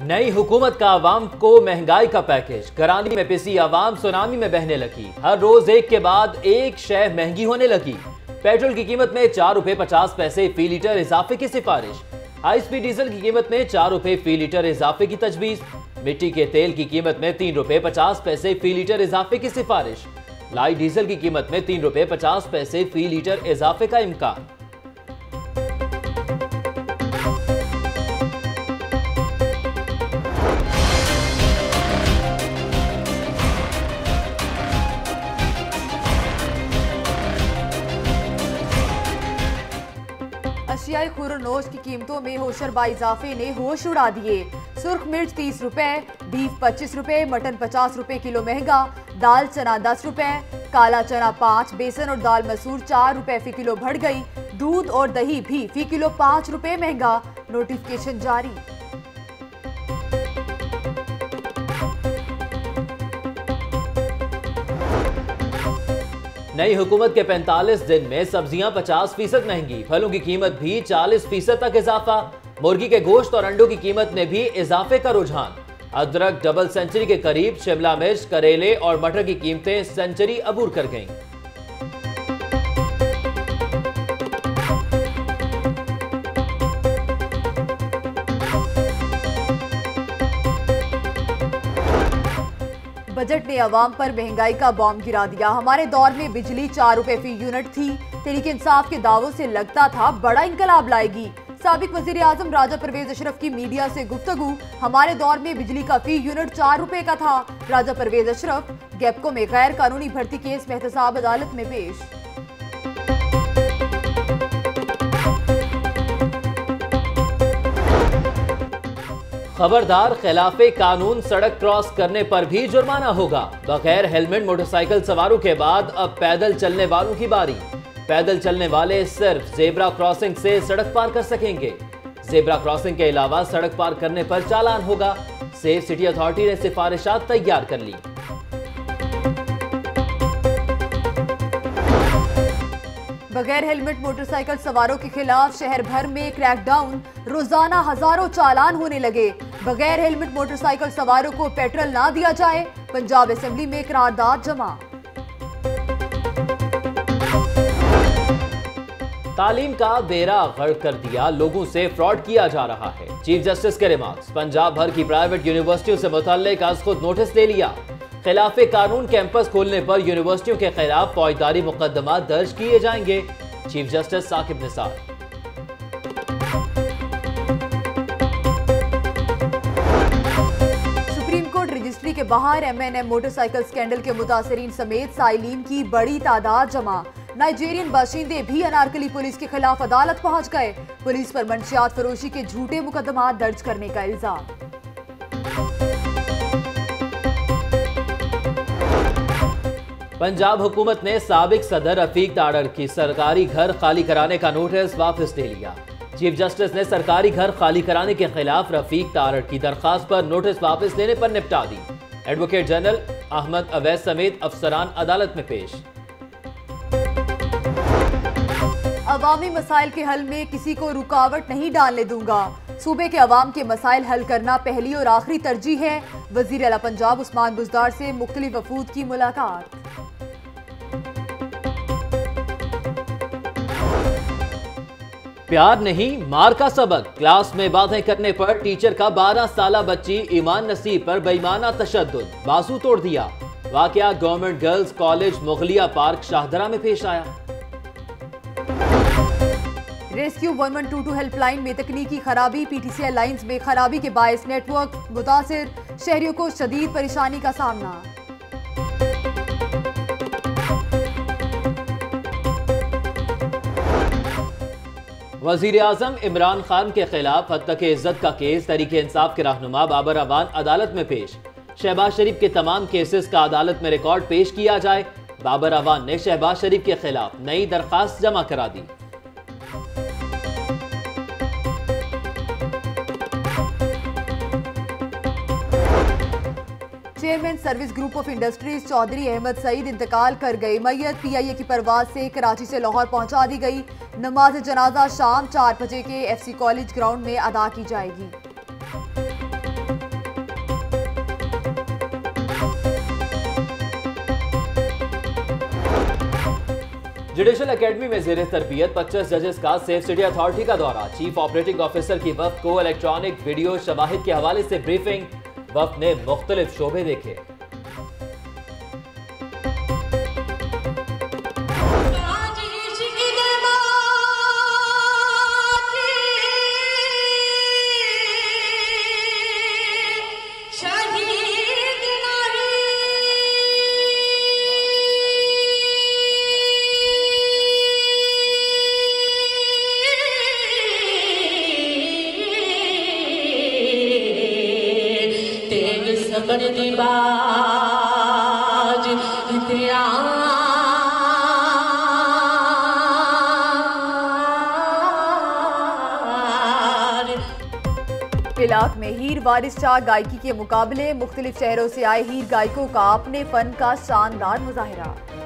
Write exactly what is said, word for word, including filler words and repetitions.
नई हुकूमत का आवाम को महंगाई का पैकेज। करानी में पिसी आवाम सुनामी में बहने लगी। हर रोज एक के बाद एक शय महंगी होने लगी। पेट्रोल की कीमत में चार रुपए पचास पैसे फी लीटर इजाफे की सिफारिश। हाई स्पीड डीजल की कीमत में चार रुपए फी लीटर इजाफे की तजवीज। मिट्टी के तेल की कीमत में तीन रुपए पचास पैसे फी लीटर इजाफे की सिफारिश। लाइट डीजल की कीमत में तीन रुपए पचास पैसे फी लीटर इजाफे का इम्कान। अशियाई खुरनोश की कीमतों में होशरबा इजाफे ने होश उड़ा दिए। सुर्ख मिर्च तीस रुपए, बीफ पच्चीस रुपए, मटन पचास रुपए किलो महंगा, दाल चना दस रुपए, काला चना पाँच, बेसन और दाल मसूर चार रुपए फी किलो बढ़ गई। दूध और दही भी फी किलो पाँच रुपए महंगा। नोटिफिकेशन जारी। नई हुकूमत के पैंतालीस दिन में सब्जियां पचास फीसद महंगी। फलों की कीमत भी चालीस फीसद तक इजाफा। मुर्गी के गोश्त और अंडों की कीमत में भी इजाफे का रुझान। अदरक डबल सेंचुरी के करीब। शिमला मिर्च, करेले और मटर की कीमतें सेंचुरी अबूर कर गईं। बजट ने अवाम पर महंगाई का बॉम्ब गिरा दिया। हमारे दौर में बिजली चार रुपए फी यूनिट थी। तहरीक इंसाफ के दावों से लगता था बड़ा इंकलाब लाएगी। साबिक वजीर आजम राजा परवेज अशरफ की मीडिया से गुफ्तगू। हमारे दौर में बिजली का फी यूनिट चार रुपए का था। राजा परवेज अशरफ गैपको में गैर कानूनी भर्ती केस में एहतसाब अदालत में पेश। खबरदार, खिलाफे कानून सड़क क्रॉस करने पर भी जुर्माना होगा। बगैर हेलमेट मोटरसाइकिल सवारों के बाद अब पैदल चलने वालों की बारी। पैदल चलने वाले सिर्फ जेब्रा क्रॉसिंग से सड़क पार कर सकेंगे। जेब्रा क्रॉसिंग के अलावा सड़क पार करने पर चालान होगा। सेफ सिटी अथॉरिटी ने सिफारिशात तैयार कर ली। बगैर हेलमेट मोटरसाइकिल सवारों के खिलाफ शहर भर में क्रैकडाउन। रोजाना हजारों चालान होने लगे। बगैर हेलमेट मोटरसाइकिल सवारों को पेट्रोल ना दिया जाए। पंजाब असेंबली में करारदाद जमा। तालीम का बेड़ा गर्क कर दिया। लोगों से फ्रॉड किया जा रहा है। चीफ जस्टिस के रिमार्क्स। पंजाब भर की प्राइवेट यूनिवर्सिटियों से मुतल्लिक आज खुद नोटिस दे लिया। खिलाफे कानून कैंपस खोलने पर यूनिवर्सिटियों के खिलाफ फौजदारी मुकदमा दर्ज किए जाएंगे। Chief justice Saqib Nisar. Supreme court registry के बाहर M N M motorcycle scandal के मुतासरीन समेत साइलीन की बड़ी तादाद जमा। नाइजीरियन बाशिंदे भी अनारकली पुलिस के खिलाफ अदालत पहुंच गए। पुलिस पर मंशियात फरोशी के झूठे मुकदमा दर्ज करने का इल्जाम। पंजाब हुकूमत ने साबिक सदर रफीक ताड़र की सरकारी घर खाली कराने का नोटिस वापस ले लिया। चीफ जस्टिस ने सरकारी घर खाली कराने के खिलाफ रफीक ताड़र की दरखास्त पर नोटिस वापस लेने पर निपटा दी। एडवोकेट जनरल अहमद अवैस समेत अफसरान अदालत में पेश। अवामी मसाइल के हल में किसी को रुकावट नहीं डालने दूंगा। सूबे के अवाम के मसाइल हल करना पहली और आखिरी तरजीह है। वजीर आला पंजाब उस्मान-बुज़दार से मुख्तलिफ वफूद की मुलाकात। प्यार नहीं, मार का सबक। क्लास में बातें करने पर टीचर का बारह साला बच्ची ईमान नसीब पर बेईमाना तशद्दुद, बाजू तोड़ दिया। वाकया government girls college Mughalia park Shahdara में पेश आया। Rescue one one two two helpline में तकनीकी खराबी। पीटीसीएल लाइंस में खराबी के बायस नेटवर्क मुतासिर। शहरियों को शदीद परेशानी का सामना। वजीर आजम इमरान खान के खिलाफ हत्या के इज्जत का केस। तहरीक इंसाफ के रहनुमा बाबर अवान अदालत में पेश। शहबाज शरीफ के तमाम केसेस का अदालत में रिकॉर्ड पेश किया जाए। बाबर अवान ने शहबाज शरीफ के खिलाफ नई दरखास्त जमा करा दी। Chairman service group of industries Chaudhry Ahmad Saeed इंतकाल कर गए। मैयत पीआईए की परवाज से कराची से लाहौर पहुंचा दी गई। नमाज जनाजा शाम चार बजे के एफसी कॉलेज ग्राउंड में अदा की जाएगी। जुडिशल एकेडमी में जेर तरबियत पच्चीस जजेस का सेफ सिटी अथॉरिटी का दौरा। चीफ ऑपरेटिंग ऑफिसर की वफ्द को इलेक्ट्रॉनिक वीडियो शवाहिद के हवाले से ब्रीफिंग। वफ्द ने मुख्तलिफ शोबे देखे। इलाक में हीर वारिस शाह गायकी के मुकाबले मुख्तलिफ शहरों से आए हीर गायकों का अपने फन का शानदार मुजाहिरा।